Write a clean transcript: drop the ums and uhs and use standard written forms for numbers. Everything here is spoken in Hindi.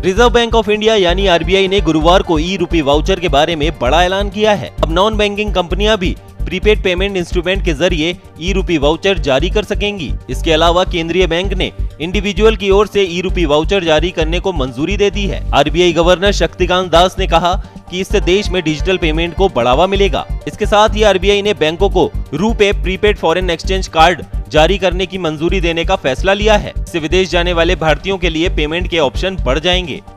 रिजर्व बैंक ऑफ इंडिया यानी आरबीआई ने गुरुवार को ई-रूपी वाउचर के बारे में बड़ा ऐलान किया है। अब नॉन बैंकिंग कंपनियां भी प्रीपेड पेमेंट इंस्ट्रूमेंट के जरिए ई-रूपी वाउचर जारी कर सकेंगी। इसके अलावा केंद्रीय बैंक ने इंडिविजुअल की ओर से ई-रूपी वाउचर जारी करने को मंजूरी दे दी है। आरबीआई गवर्नर शक्तिकांत दास ने कहा कि इससे देश में डिजिटल पेमेंट को बढ़ावा मिलेगा। इसके साथ ही आरबीआई ने बैंकों को RuPay prepaid foreign exchange card जारी करने की मंजूरी देने का फैसला लिया है। इससे विदेश जाने वाले भारतीयों के लिए पेमेंट के ऑप्शन बढ़ जाएंगे।